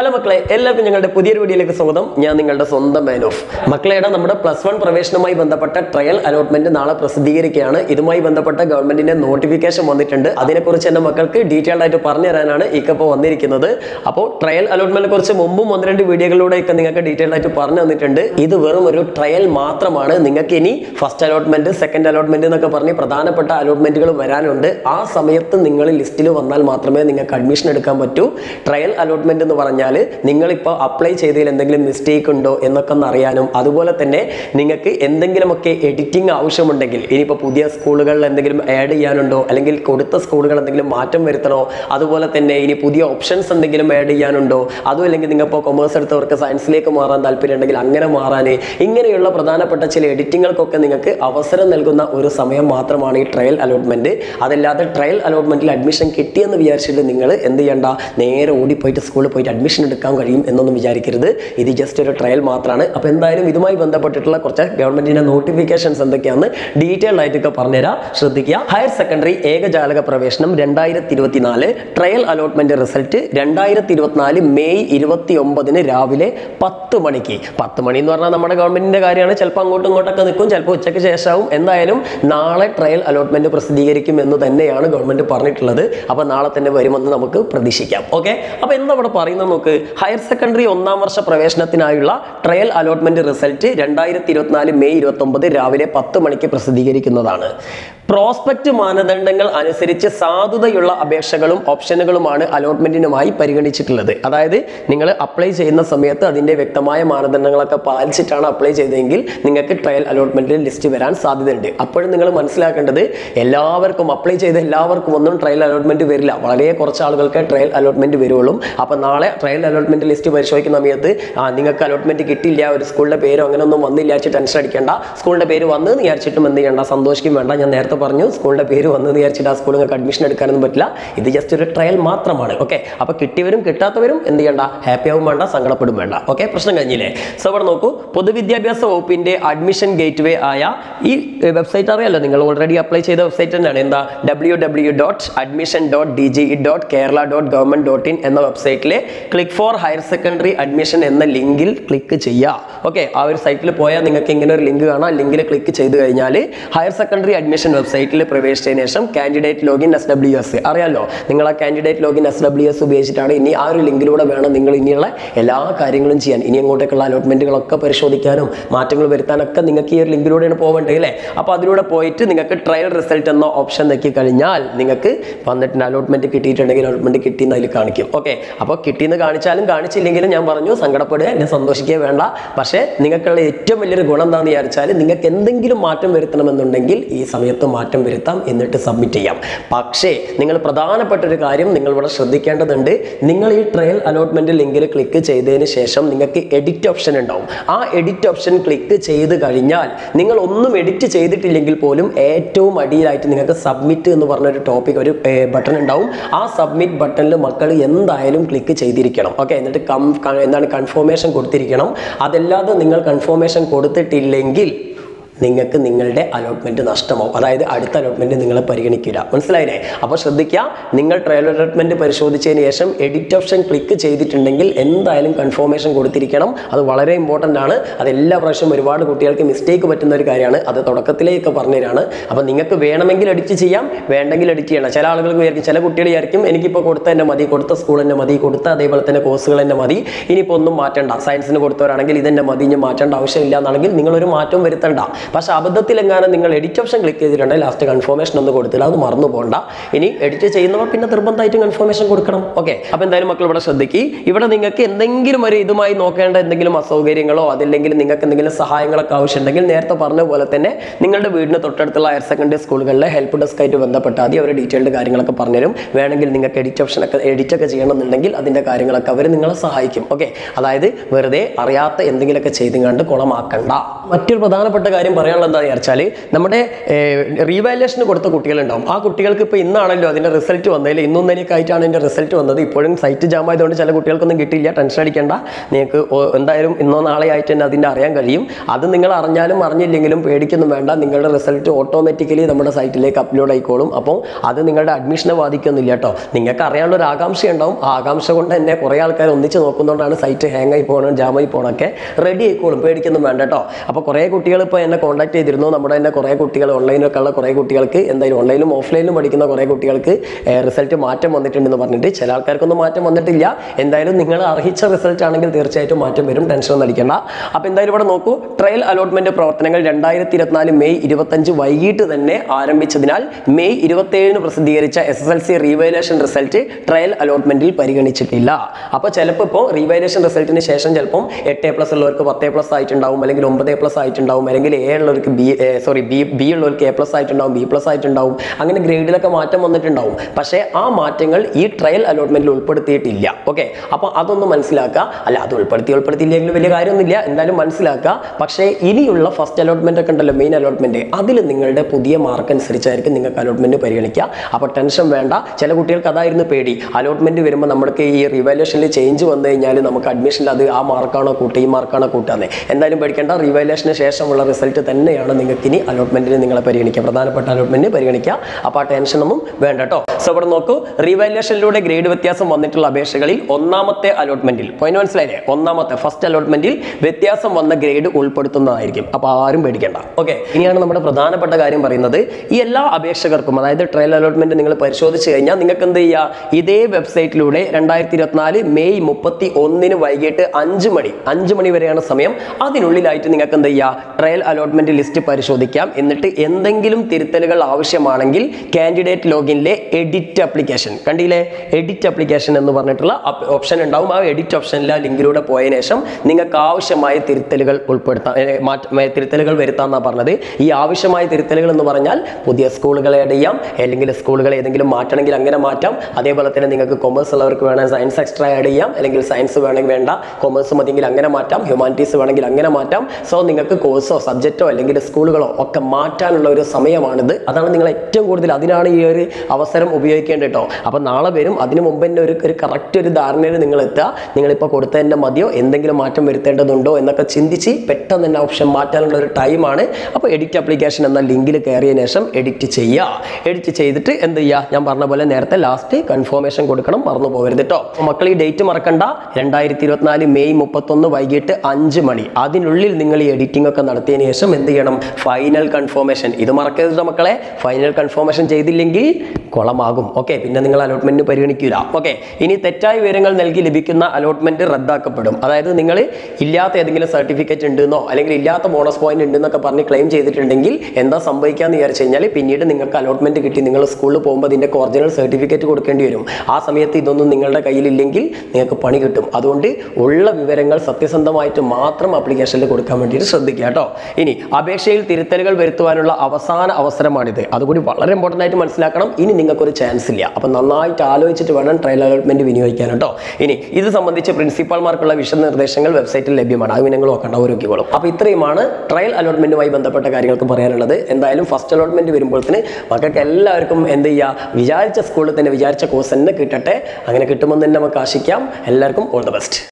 Hello മക്കളെ, എല്ലാവർക്കും ഞങ്ങളുടെ പുതിയൊരു വീഡിയോയിലേക്ക് സ്വാഗതം. ഞാൻ നിങ്ങളുടെ സ്വന്തം മാൻ ഓഫ്. മക്കളെയുടെ നമ്മുടെ +1 പ്രവേശനവുമായി ബന്ധപ്പെട്ട ട്രയൽ അലോട്ട്മെന്റ് നാളെ പ്രസിദ്ധീകരിക്കുകയാണ്. ഇതുമായി ബന്ധപ്പെട്ട ഗവൺമെന്റിന്റെ നോട്ടിഫിക്കേഷൻ വന്നിട്ടുണ്ട്. അതിനെക്കുറിച്ച് എൻ്റെ മക്കൾക്ക് ഡീറ്റെയിൽഡ് ആയിട്ട് പറഞ്ഞു തരാനാണ് ഇപ്പോൾ വന്നിരിക്കുന്നത്. അപ്പോൾ ട്രയൽ അലോട്ട്മെന്റിനെ കുറിച്ച് മുമ്പും 1-2 വീഡിയോകളിലൂടെയൊക്കെ നിങ്ങൾക്ക് ഡീറ്റെയിൽഡ് ആയിട്ട് പറഞ്ഞു തന്നിട്ടുണ്ട്. ഇത് വെറും ഒരു ട്രയൽ മാത്രമാണ്. നിങ്ങൾക്ക് ഇനി ഫസ്റ്റ് അലോട്ട്മെന്റ്, സെക്കൻഡ് അലോട്ട്മെന്റ് എന്നൊക്കെ പറഞ്ഞ് പ്രധാനപ്പെട്ട അലോട്ട്മെന്റുകൾ വരാനുണ്ട്. ആ സമയത്ത് നിങ്ങൾ ലിസ്റ്റിൽ വന്നാൽ മാത്രമേ നിങ്ങൾക്ക് അഡ്മിഷൻ എടുക്കാൻ പറ്റൂ. ട്രയൽ അലോട്ട്മെന്റ് എന്ന് പറഞ്ഞാൽ നിങ്ങളിപ്പോൾ അപ്ലൈ ചെയ്തതിൽ എന്തെങ്കിലും മിസ്റ്റേക്ക് ഉണ്ടോ എന്നൊക്കെ ഒന്ന് അറിയാനും, അതുപോലെ തന്നെ നിങ്ങൾക്ക് എന്തെങ്കിലുമൊക്കെ എഡിറ്റിംഗ് ആവശ്യമുണ്ടെങ്കിൽ, ഇനിയിപ്പോൾ പുതിയ സ്കൂളുകളിൽ എന്തെങ്കിലും ആഡ് ചെയ്യാനുണ്ടോ, അല്ലെങ്കിൽ കൊടുത്ത സ്കൂളുകൾ എന്തെങ്കിലും മാറ്റം വരുത്തണോ, അതുപോലെ തന്നെ ഇനി പുതിയ ഓപ്ഷൻസ് എന്തെങ്കിലും ആഡ് ചെയ്യാനുണ്ടോ, അതും അല്ലെങ്കിൽ നിങ്ങളിപ്പോൾ കൊമേഴ്സ് എടുത്തവർക്ക് സയൻസിലേക്ക് മാറാൻ താല്പര്യം ഉണ്ടെങ്കിൽ അങ്ങനെ മാറാൻ, ഇങ്ങനെയുള്ള പ്രധാനപ്പെട്ട ചില എഡിറ്റിങ്ങുകൾക്കൊക്കെ നിങ്ങൾക്ക് അവസരം നൽകുന്ന ഒരു സമയം മാത്രമാണ് ഈ ട്രയൽ അലോട്ട്മെന്റ്. അതല്ലാതെ ട്രയൽ അലോട്ട്മെന്റിൽ അഡ്മിഷൻ കിട്ടിയെന്ന് വിചാരിച്ചിട്ട് നിങ്ങൾ എന്ത് ചെയ്യണ്ട, നേരെ ഓടിപ്പോയിട്ട് സ്കൂളിൽ പോയിട്ട് അഡ്മിഷൻ എടുക്കാൻ കഴിയും എന്നൊന്നും വിചാരിക്കരുത്. ഇത് ജസ്റ്റ് ഒരു ട്രയൽ മാത്രമാണ്. അപ്പോൾ എന്തായാലും ഇതുമായി ബന്ധപ്പെട്ടിട്ടുള്ള കുറച്ച് ഗവൺമെന്റിന്റെ നോട്ടിഫിക്കേഷൻസ് എന്തൊക്കെയാണെന്ന് ഡീറ്റെയിൽ ആയിട്ടൊക്കെ പറഞ്ഞുതരാം. ശ്രദ്ധിക്കുക. ഹയർ സെക്കൻഡറി ഏകജാലക പ്രവേശനം 2024 ട്രയൽ അലോട്ട്മെന്റ് റിസൾട്ട് 2024 മെയ് 29 രാവിലെ 10 മണിക്ക്. 10 മണി എന്ന് പറഞ്ഞാൽ നമ്മുടെ ഗവൺമെന്റിന്റെ കാര്യമാണ്. ചിലപ്പോൾ അങ്ങോട്ടും ഇങ്ങോട്ടൊക്കെ നിൽക്കും, ചിലപ്പോൾ ഉച്ചയ്ക്ക് ശേഷമാവും. എന്തായാലും നാളെ ട്രയൽ അലോട്ട്മെന്റ് പ്രസിദ്ധീകരിക്കും എന്ന് തന്നെയാണ് ഗവൺമെന്റ് പറഞ്ഞിട്ടുള്ളത്. അപ്പോൾ നാളെ തന്നെ വരുമെന്ന് നമുക്ക് പ്രതീക്ഷിക്കാം. ഓക്കെ, അപ്പോൾ എന്താ ഇവിടെ പറയുന്നത് നോക്ക്. ഹയർ സെക്കൻഡറി 1-ാം വർഷ പ്രവേശനത്തിനായുള്ള ട്രയൽ അലോട്ട്മെന്റ് റിസൾട്ട് 2024 മെയ് 29 രാവിലെ 10 മണിക്ക് പ്രസിദ്ധീകരിക്കുന്നതാണ്. പ്രോസ്പെക്ട് മാനദണ്ഡങ്ങൾ അനുസരിച്ച് സാധുതയുള്ള അപേക്ഷകളും ഓപ്ഷനുകളുമാണ് അലോട്ട്മെന്റിനുമായി പരിഗണിച്ചിട്ടുള്ളത്. അതായത് നിങ്ങൾ അപ്ലൈ ചെയ്യുന്ന സമയത്ത് അതിൻ്റെ വ്യക്തമായ മാനദണ്ഡങ്ങളൊക്കെ പാലിച്ചിട്ടാണ് അപ്ലൈ ചെയ്തതെങ്കിൽ നിങ്ങൾക്ക് ട്രയൽ അലോട്ട്മെന്റിൽ ലിസ്റ്റ് വരാൻ സാധ്യതയുണ്ട്. അപ്പോഴും നിങ്ങൾ മനസ്സിലാക്കേണ്ടത്, എല്ലാവർക്കും അപ്ലൈ ചെയ്ത എല്ലാവർക്കും ഒന്നും ട്രയൽ അലോട്ട്മെന്റ് വരില്ല. വളരെ കുറച്ച് ആളുകൾക്ക് ട്രയൽ അലോട്ട്മെന്റ് വരുള്ളൂ. അപ്പോൾ നാളെ ട്രയൽ അലോട്ട്മെന്റ് ലിസ്റ്റ് പരിശോധിക്കുന്ന സമയത്ത് നിങ്ങൾക്ക് അലോട്ട്മെന്റ് കിട്ടില്ല, ഒരു സ്കൂളിന്റെ പേരോ അങ്ങനെ ഒന്നും വന്നില്ല വെച്ച് ടെൻഷൻ അടിക്കേണ്ട. സ്കൂളിന്റെ പേര് വന്ന് വിചാരിച്ചിട്ടും എന്ത് ചെയ്യേണ്ട, സന്തോഷിക്കും വേണ്ട. ഞാൻ നേരത്തെ പറഞ്ഞു, സ്കൂളിന്റെ പേര് വന്ന് വിചാരിച്ചിട്ട് ആ സ്കൂളിൽ നിങ്ങൾക്ക് അഡ്മിഷൻ എടുക്കാനൊന്നും പറ്റില്ല. ഇത് ജസ്റ്റ് ഒരു ട്രയൽ മാത്രമാണ്. ഓക്കെ, അപ്പോൾ കിട്ടിയവരും കിട്ടാത്തവരും എന്ത് ചെയ്യേണ്ട, ഹാപ്പി ആവും വേണ്ട, സങ്കടപ്പെടും വേണ്ട. ഓക്കെ, പ്രശ്നം കഴിഞ്ഞില്ലേ? സോ ഇവിടെ നോക്കൂ. പൊതുവിദ്യാഭ്യാസ വകുപ്പിന്റെ അഡ്മിഷൻ ഗേറ്റ് വേ ആയ ഈ വെബ്സൈറ്റ് അറിയാലോ, നിങ്ങൾ ഓൾറെഡി അപ്ലൈ ചെയ്ത വെബ്സൈറ്റ് തന്നെയാണ്. എന്താ? www.admission.dge.kerala.government.in എന്ന വെബ്സൈറ്റിലെ click for higher secondary admission എന്ന ലിങ്കിൽ ക്ലിക്ക് ചെയ്യുക. ഓക്കെ, ആ ഒരു സൈറ്റിൽ പോയാൽ നിങ്ങൾക്ക് ഇങ്ങനെ ഒരു ലിങ്ക് കാണാം. ലിങ്കിൽ ക്ലിക്ക് ചെയ്ത് കഴിഞ്ഞാൽ ഹയർ സെക്കൻഡറി അഡ്മിഷൻ വെബ്സൈറ്റിൽ പ്രവേശിച്ചതിന് ശേഷം കാൻഡിഡേറ്റ് ലോഗിൻ SWS അറിയാലോ, നിങ്ങൾ ആ കാൻഡിഡേറ്റ് ലോഗിൻ SWS ഉപയോഗിച്ചിട്ടാണ് ഇനി ആ ഒരു ലിങ്കിലൂടെ വേണം നിങ്ങൾ ഇനിയുള്ള എല്ലാ കാര്യങ്ങളും ചെയ്യാൻ. ഇനി അങ്ങോട്ടേക്കുള്ള അലോട്ട്മെന്റുകളൊക്കെ പരിശോധിക്കാനും മാറ്റങ്ങൾ വരുത്താനൊക്കെ നിങ്ങൾക്ക് ഈ ഒരു ലിങ്കിലൂടെയാണ് പോകേണ്ടത് അല്ലേ? അപ്പോൾ അതിലൂടെ പോയിട്ട് നിങ്ങൾക്ക് ട്രയൽ റിസൾട്ട് എന്ന ഓപ്ഷൻ നോക്കി കഴിഞ്ഞാൽ നിങ്ങൾക്ക് വന്നിട്ട് അലോട്ട്മെന്റ് കിട്ടിയിട്ടുണ്ടെങ്കിൽ അലോട്ട്മെന്റ് കിട്ടിയെന്ന് അതിൽ കാണിക്കും. ഓക്കെ, അപ്പോൾ കിട്ടിയെന്ന് കാണിച്ചാലും കാണിച്ചില്ലെങ്കിലും ഞാൻ പറഞ്ഞു, സങ്കടപ്പെടുക, എന്നെ സന്തോഷിക്കുക വേണ്ട. പക്ഷേ നിങ്ങൾക്കുള്ള ഏറ്റവും വലിയൊരു ഗുണം എന്താണെന്ന് വിചാരിച്ചാൽ, നിങ്ങൾക്ക് എന്തെങ്കിലും മാറ്റം വരുത്തണമെന്നുണ്ടെങ്കിൽ ഈ സമയത്ത് മാറ്റം വരുത്താം, എന്നിട്ട് സബ്മിറ്റ് ചെയ്യാം. പക്ഷേ നിങ്ങൾ പ്രധാനപ്പെട്ട ഒരു കാര്യം നിങ്ങൾ ഇവിടെ ശ്രദ്ധിക്കേണ്ടതുണ്ട്. നിങ്ങൾ ഈ ട്രയൽ അലോട്ട്മെന്റ് ലിങ്കിൽ ക്ലിക്ക് ചെയ്തതിന് ശേഷം നിങ്ങൾക്ക് എഡിറ്റ് ഓപ്ഷൻ ഉണ്ടാവും. ആ എഡിറ്റ് ഓപ്ഷൻ ക്ലിക്ക് ചെയ്ത് കഴിഞ്ഞാൽ നിങ്ങൾ ഒന്നും എഡിറ്റ് ചെയ്തിട്ടില്ലെങ്കിൽ പോലും ഏറ്റവും അടിയിലായിട്ട് നിങ്ങൾക്ക് സബ്മിറ്റ് എന്ന് പറഞ്ഞൊരു ടോപ്പിക്, ഒരു ബട്ടൺ ഉണ്ടാവും. ആ സബ്മിറ്റ് ബട്ടണിൽ മക്കൾ എന്തായാലും ക്ലിക്ക് ചെയ്തിരിക്കണം. ഓക്കെ, എന്നിട്ട് കൺഫർമേഷൻ കൊടുത്തിരിക്കണം. അതല്ലാതെ നിങ്ങൾ കൺഫർമേഷൻ കൊടുത്തിട്ടില്ലെങ്കിൽ നിങ്ങൾക്ക് നിങ്ങളുടെ അലോട്ട്മെന്റ് നഷ്ടമാവും. അതായത് അടുത്ത അലോട്ട്മെന്റ് നിങ്ങളെ പരിഗണിക്കില്ല. മനസ്സിലായില്ലേ? അപ്പോൾ ശ്രദ്ധിക്കുക, നിങ്ങൾ ട്രയൽ അലോട്ട്മെന്റ് പരിശോധിച്ചതിന് ശേഷം എഡിറ്റ് ഓപ്ഷൻ ക്ലിക്ക് ചെയ്തിട്ടുണ്ടെങ്കിൽ എന്തായാലും കൺഫർമേഷൻ കൊടുത്തിരിക്കണം. അത് വളരെ ഇമ്പോർട്ടൻ്റ് ആണ്. അത് എല്ലാ പ്രാവശ്യവും ഒരുപാട് കുട്ടികൾക്ക് മിസ്റ്റേക്ക് പറ്റുന്ന ഒരു കാര്യമാണ്. അത് തുടക്കത്തിലേക്ക് പറഞ്ഞുതരാണ്. അപ്പോൾ നിങ്ങൾക്ക് വേണമെങ്കിൽ എഡിറ്റ് ചെയ്യാം, വേണ്ടെങ്കിൽ എഡിറ്റ് ചെയ്യണം. ചില ആളുകൾക്ക് വിചാരിക്കും, ചില കുട്ടികൾ വിചാരിക്കും, എനിക്കിപ്പോൾ കൊടുത്ത തന്നെ മതി, കൊടുത്ത സ്കൂൾ തന്നെ മതി, കൊടുത്ത അതേപോലെ തന്നെ കോഴ്സുകൾ തന്നെ മതി, ഇനിയിപ്പോൾ ഒന്നും മാറ്റണ്ട. സയൻസിന് കൊടുത്തവരാണെങ്കിൽ ഇതെന്നെ മതി, ഇനി മാറ്റേണ്ട ആവശ്യമില്ല എന്നാണെങ്കിൽ നിങ്ങളൊരു മാറ്റം വരുത്തണ്ട. പക്ഷേ അബദ്ധത്തിലെങ്ങാനും നിങ്ങൾ എഡിറ്റ് ഓപ്ഷൻ ക്ലിക്ക് ചെയ്തിട്ടുണ്ടെങ്കിൽ ലാസ്റ്റ് കൺഫർമേഷൻ ഒന്നും കൊടുത്തില്ല, അത് മറന്നു പോകണ്ട. ഇനി എഡിറ്റ് ചെയ്യുന്നവർ പിന്നെ നിർബന്ധമായിട്ടും കൺഫർമേഷൻ കൊടുക്കണം. ഓക്കെ, അപ്പോൾ എന്തായാലും മക്കൾ ഇവിടെ ശ്രദ്ധിക്കുക. ഇവിടെ നിങ്ങൾക്ക് എന്തെങ്കിലും ഒരു ഇതുമായി നോക്കേണ്ട എന്തെങ്കിലും അസൗകര്യങ്ങളോ അതില്ലെങ്കിൽ നിങ്ങൾക്ക് എന്തെങ്കിലും സഹായങ്ങളൊക്കെ ആവശ്യമുണ്ടെങ്കിൽ നേരത്തെ പറഞ്ഞ പോലെ തന്നെ നിങ്ങളുടെ വീടിന് തൊട്ടടുത്തുള്ള ഹയർ സെക്കൻഡറി സ്കൂളുകളിലെ ഹെൽപ്പ് ഡെസ്ക് ആയിട്ട് ബന്ധപ്പെട്ടാൽ മതി. അവർ ഡീറ്റെയിൽഡ് കാര്യങ്ങളൊക്കെ പറഞ്ഞുതരും. വേണമെങ്കിൽ നിങ്ങൾക്ക് എഡിറ്റൊക്കെ ചെയ്യണമെന്നുണ്ടെങ്കിൽ അതിൻ്റെ കാര്യങ്ങളൊക്കെ അവർ നിങ്ങളെ സഹായിക്കും. ഓക്കെ, അതായത് വെറുതെ അറിയാത്ത എന്തെങ്കിലുമൊക്കെ ചെയ്തുകൊണ്ട് കുളമാക്കണ്ട. മറ്റൊരു പ്രധാനപ്പെട്ട കാര്യം കാര്യം പറയാനുള്ളത് എന്താണെന്ന് വിചാരിച്ചാൽ നമ്മുടെ റീവാലുവേഷന് കൊടുത്ത കുട്ടികളുണ്ടാവും. ആ കുട്ടികൾക്ക് ഇപ്പോൾ ഇന്നാണല്ലോ അതിൻ്റെ റിസൾട്ട് വന്നതിൽ, ഇന്നും ഇന്നലെയൊക്കെ ആയിട്ടാണ് അതിൻ്റെ റിസൾട്ട് വന്നത്. ഇപ്പോഴും സൈറ്റ് ജാം ആയതുകൊണ്ട് ചില കുട്ടികൾക്കൊന്നും കിട്ടിയില്ല. ടെൻഷൻ അടിക്കേണ്ട, നിങ്ങൾക്ക് എന്തായാലും ഇന്നോ നാളെ ആയിട്ട് തന്നെ അതിൻ്റെ അറിയാൻ കഴിയും. അത് നിങ്ങൾ അറിഞ്ഞാലും അറിഞ്ഞില്ലെങ്കിലും പേടിക്കൊന്നും വേണ്ട. നിങ്ങളുടെ റിസൾട്ട് ഓട്ടോമാറ്റിക്കലി നമ്മുടെ സൈറ്റിലേക്ക് അപ്ലോഡ് ആയിക്കോളും. അപ്പോൾ അത് നിങ്ങളുടെ അഡ്മിഷനെ ബാധിക്കുന്നില്ല കേട്ടോ. നിങ്ങൾക്ക് അറിയാനുള്ള ഒരു ആകാംക്ഷ ഉണ്ടാവും. ആ ആകാംക്ഷ കൊണ്ട് തന്നെ കുറേ ആൾക്കാർ ഒന്നിച്ച് നോക്കുന്നതുകൊണ്ടാണ് സൈറ്റ് ഹാങ് ആയി പോകണം, ജാമായി പോകണമൊക്കെ. റെഡി ആയിക്കോളും, പേടിക്കൊന്നും വേണ്ട കേട്ടോ. അപ്പോൾ കുറേ കുട്ടികൾ ഇപ്പോൾ എന്നെ കോൺടാക്ട് ചെയ്തിരുന്നു. നമ്മുടെ തന്നെ കുറേ കുട്ടികൾ ഓൺലൈനൊക്കെ ഉള്ള കുറേ കുട്ടികൾക്ക്, എന്തായാലും ഓൺലൈനിലും ഓഫ്ലൈനിലും പഠിക്കുന്ന കുറേ കുട്ടികൾക്ക് റിസൾട്ട് മാറ്റം വന്നിട്ടുണ്ടെന്ന് പറഞ്ഞിട്ട്. ചില ആൾക്കാർക്കൊന്നും മാറ്റം വന്നിട്ടില്ല. എന്തായാലും നിങ്ങൾ അർഹിച്ച റിസൾട്ട് ആണെങ്കിൽ തീർച്ചയായിട്ടും മാറ്റം വരും, ടെൻഷൻ ഒന്നും അടിക്കേണ്ട. അപ്പോൾ എന്തായാലും ഇവിടെ നോക്കൂ, ട്രയൽ അലോട്ട്മെന്റ് പ്രവർത്തനങ്ങൾ 2024 മെയ് 25 വൈകിട്ട് തന്നെ ആരംഭിച്ചതിനാൽ മെയ് 27 പ്രസിദ്ധീകരിച്ച SSLC റീവാലുവേഷൻ റിസൾട്ട് ട്രയൽ അലോട്ട്മെന്റിൽ പരിഗണിച്ചിട്ടില്ല. അപ്പോൾ ചിലപ്പോൾ ഇപ്പോൾ റീവാലുവേഷൻ റിസൾട്ടിന് ശേഷം ചിലപ്പം 8A+ ഉള്ളവർക്ക് 10A+ ആയിട്ടുണ്ടാവും, അല്ലെങ്കിൽ 9A+ ആയിട്ടുണ്ടാവും, അല്ലെങ്കിൽ A ഉള്ളവർക്ക് ബി ഉള്ളവർക്ക് A+ ആയിട്ടുണ്ടാവും, B+ ആയിട്ടുണ്ടാവും. അങ്ങനെ ഗ്രേഡിലൊക്കെ മാറ്റം വന്നിട്ടുണ്ടാവും. പക്ഷേ ആ മാറ്റങ്ങൾ ഈ ട്രയൽ അലോട്ട്മെന്റിൽ ഉൾപ്പെടുത്തിയിട്ടില്ല. ഓക്കെ, അപ്പോൾ അതൊന്നും മനസ്സിലാക്കുക. അല്ല, അത് ഉൾപ്പെടുത്തിയില്ലെങ്കിൽ വലിയ കാര്യമൊന്നുമില്ല, എന്തായാലും മനസ്സിലാക്കുക. പക്ഷേ ഇനിയുള്ള ഫസ്റ്റ് അലോട്ട്മെന്റ് ഒക്കെ ഉണ്ടല്ലോ, മെയിൻ അലോട്ട്മെന്റ്, അതിൽ നിങ്ങളുടെ പുതിയ മാർക്ക് അനുസരിച്ചായിരിക്കും നിങ്ങൾക്ക് അലോട്ട്മെന്റ് പരിഗണിക്കുക. അപ്പോൾ ടെൻഷൻ വേണ്ട. ചില കുട്ടികൾക്ക് അതായിരുന്നു പേടി. അലോട്ട്മെന്റ് വരുമ്പോൾ നമുക്ക് ഈ റിവാലുവേഷനിൽ ചേഞ്ച് വന്നു കഴിഞ്ഞാൽ നമുക്ക് അഡ്മിഷനിൽ അത് ആ മാർക്കാണോ കൂട്ടുക, ഈ മാർക്കാണോ കൂട്ടാന്ന്. എന്തായാലും പഠിക്കേണ്ട. റിവാലുവേഷന് ശേഷമുള്ള റിസൾട്ട് തന്നെയാണ് നിങ്ങൾക്ക് ഇനി അലോട്ട്മെന്റിന് നിങ്ങളെ പരിഗണിക്കുക, പ്രധാനപ്പെട്ട അലോട്ട്മെന്റ് പരിഗണിക്കുക. അപ്പോൾ ആ ടെൻഷനൊന്നും വേണ്ട കേട്ടോ. സോ ഇവിടെ നോക്കൂ, റിവാലുവേഷനിലൂടെ ഗ്രേഡ് വ്യത്യാസം വന്നിട്ടുള്ള അപേക്ഷകളിൽ ഒന്നാമത്തെ അലോട്ട്മെന്റിൽ, പോയിന്റ് മനസ്സിലായില്ലേ, ഒന്നാമത്തെ ഫസ്റ്റ് അലോട്ട്മെന്റിൽ വ്യത്യാസം വന്ന ഗ്രേഡ് ഉൾപ്പെടുത്തുന്നതായിരിക്കും. അപ്പോൾ ആരും പേടിക്കേണ്ട. ഓക്കെ, ഇനിയാണ് നമ്മുടെ പ്രധാനപ്പെട്ട കാര്യം പറയുന്നത്. ഈ എല്ലാ അപേക്ഷകർക്കും, അതായത് ട്രയൽ അലോട്ട്മെന്റ് നിങ്ങൾ പരിശോധിച്ച് കഴിഞ്ഞാൽ നിങ്ങൾക്ക് എന്ത് ചെയ്യുക, ഇതേ വെബ്സൈറ്റിലൂടെ 2024 മെയ് 31 വൈകിട്ട് 5 മണി വരെയാണ് സമയം. അതിനുള്ളിലായിട്ട് നിങ്ങൾക്ക് എന്ത് ചെയ്യുക, ട്രയൽ അലോട്ട്മെന്റ് ലിസ്റ്റ് പരിശോധിക്കാം. എന്നിട്ട് എന്തെങ്കിലും തിരുത്തലുകൾ ആവശ്യമാണെങ്കിൽ കാൻഡിഡേറ്റ് ലോഗിനിലെ എഡിറ്റ് ആപ്ലിക്കേഷൻ കണ്ടില്ലേ, എഡിറ്റ് ആപ്ലിക്കേഷൻ എന്ന് പറഞ്ഞിട്ടുള്ള ഓപ്ഷൻ ഉണ്ടാവും. ആ എഡിറ്റ് ഓപ്ഷനിലെ ലിങ്കിലൂടെ പോയതിനു ശേഷം നിങ്ങൾക്ക് ആവശ്യമായ തിരുത്തലുകൾ തിരുത്തലുകൾ വരുത്താമെന്നാണ് പറഞ്ഞത്. ഈ ആവശ്യമായ തിരുത്തലുകൾ എന്ന് പറഞ്ഞാൽ പുതിയ സ്കൂളുകളെ ആഡ് ചെയ്യാം, അല്ലെങ്കിൽ സ്കൂളുകൾ ഏതെങ്കിലും മാറ്റണമെങ്കിൽ അങ്ങനെ മാറ്റാം. അതേപോലെ തന്നെ നിങ്ങൾക്ക് കൊമേഴ്സ് ഉള്ളവർക്ക് വേണം സയൻസ് എക്സ്ട്രാ ആഡ് ചെയ്യാം, അല്ലെങ്കിൽ സയൻസ് വേണമെങ്കിൽ വേണ്ട, കൊമേഴ്സ് മതിയെങ്കിൽ അങ്ങനെ മാറ്റാം, ഹ്യൂമാനിറ്റീസ് വേണമെങ്കിൽ അങ്ങനെ മാറ്റാം. സോ നിങ്ങൾക്ക് കോഴ്സോ സബ്ജക്റ്റോ അല്ലെങ്കിൽ സ്കൂളുകളോ ഒക്കെ മാറ്റാനുള്ള ഒരു സമയമാണിത്. അതാണ് നിങ്ങൾ ഏറ്റവും കൂടുതൽ, അതിനാണ് ഈ ഒരു അവസരം ഉപയോഗിക്കേണ്ടത് കേട്ടോ. അപ്പോൾ നാളെ വരും, അതിന് മുമ്പ് തന്നെ ഒരു കറക്റ്റ് ഒരു ധാരണയിൽ നിങ്ങൾ എത്തുക. നിങ്ങളിപ്പോൾ കൊടുത്ത തന്നെ മതിയോ, എന്തെങ്കിലും മാറ്റം വരുത്തേണ്ടതുണ്ടോ എന്നൊക്കെ ചിന്തിച്ച് പെട്ടെന്ന് തന്നെ ഓപ്ഷൻ മാറ്റാനുള്ള ഒരു ടൈമാണ്. അപ്പോൾ എഡിറ്റ് ആപ്ലിക്കേഷൻ എന്ന ലിങ്കിൽ കയറിയ ശേഷം എഡിറ്റ് ചെയ്യുക. എഡിറ്റ് ചെയ്തിട്ട് എന്ത് ചെയ്യുക, ഞാൻ പറഞ്ഞ പോലെ നേരത്തെ ലാസ്റ്റ് കൺഫർമേഷൻ കൊടുക്കണം, മറന്നു പോകരുത് കേട്ടോ. മക്കൾ ഈ ഡേറ്റ് മറക്കണ്ട, 2024 മെയ് 31 വൈകിട്ട് 5 മണി. അതിനുള്ളിൽ നിങ്ങൾ ഈ എഡിറ്റിംഗ് ഒക്കെ നടത്തിയതിനു ശേഷം എന്ത് ചെയ്യണം, ഫൈനൽ കൺഫർമേഷൻ. ഇത് മറക്കരുത് മക്കളെ, ഫൈനൽ കൺഫർമേഷൻ ചെയ്തില്ലെങ്കിൽ കുളമാകും. ഓക്കെ, പിന്നെ നിങ്ങൾ അലോട്ട്മെന്റ് പരിഗണിക്കില്ല. ഓക്കെ, ഇനി തെറ്റായ വിവരങ്ങൾ നൽകി ലഭിക്കുന്ന അലോട്ട്മെന്റ് റദ്ദാക്കപ്പെടും. അതായത് നിങ്ങൾ ഇല്ലാത്ത ഏതെങ്കിലും സർട്ടിഫിക്കറ്റ് ഉണ്ടെന്നോ അല്ലെങ്കിൽ ഇല്ലാത്ത ബോണസ് പോയിന്റ് ഉണ്ടെന്നൊക്കെ പറഞ്ഞ് ക്ലെയിം ചെയ്തിട്ടുണ്ടെങ്കിൽ എന്താ സംഭവിക്കാന്ന് വിചാരിച്ചു കഴിഞ്ഞാൽ പിന്നീട് നിങ്ങൾക്ക് അലോട്ട്മെന്റ് കിട്ടി നിങ്ങൾ സ്കൂളിൽ പോകുമ്പോൾ അതിൻ്റെ ഒറിജിനൽ സർട്ടിഫിക്കറ്റ് കൊടുക്കേണ്ടി വരും. ആ സമയത്ത് ഇതൊന്നും നിങ്ങളുടെ കയ്യിലില്ലെങ്കിൽ നിങ്ങൾക്ക് പണി കിട്ടും. അതുകൊണ്ട് ഉള്ള വിവരങ്ങൾ സത്യസന്ധമായിട്ട് മാത്രം ആപ്ലിക്കേഷനിൽ കൊടുക്കാൻ വേണ്ടിയിട്ട് ശ്രദ്ധിക്കുക കേട്ടോ. ഇനി അപേക്ഷയിൽ തിരുത്തലുകൾ വരുത്തുവാനുള്ള അവസാന അവസരമാണിത്. അതുകൂടി വളരെ ഇമ്പോർട്ടൻ്റ് ആയിട്ട് മനസ്സിലാക്കണം. ഇനി നിങ്ങൾക്കൊരു ചാൻസ് ഇല്ല. അപ്പം നന്നായിട്ട് ആലോചിച്ചിട്ട് വേണം ട്രയൽ അലോട്ട്മെന്റ് വിനിയോഗിക്കാൻ കേട്ടോ. ഇനി ഇത് സംബന്ധിച്ച് പ്രിൻസിപ്പാൾമാർക്കുള്ള വിശദനിർദ്ദേശങ്ങൾ വെബ്സൈറ്റിൽ ലഭ്യമാണ്. അത് നിങ്ങൾ നോക്കേണ്ട, ഓരോക്കിക്കോളും. അപ്പോൾ ഇത്രയുമാണ് ട്രയൽ അലോട്ട്മെന്റുമായി ബന്ധപ്പെട്ട കാര്യങ്ങൾക്ക് പറയാനുള്ളത്. എന്തായാലും ഫസ്റ്റ് അലോട്ട്മെന്റ് വരുമ്പോഴത്തേന് മക്കൾക്ക് എല്ലാവർക്കും എന്ത് ചെയ്യുക, വിചാരിച്ച സ്കൂളിൽ തന്നെ വിചാരിച്ച കോഴ്സ് തന്നെ കിട്ടട്ടെ. അങ്ങനെ കിട്ടുമെന്ന് തന്നെ നമുക്ക് ആശിക്കാം. എല്ലാവർക്കും ഓൾ ദ ബെസ്റ്റ്.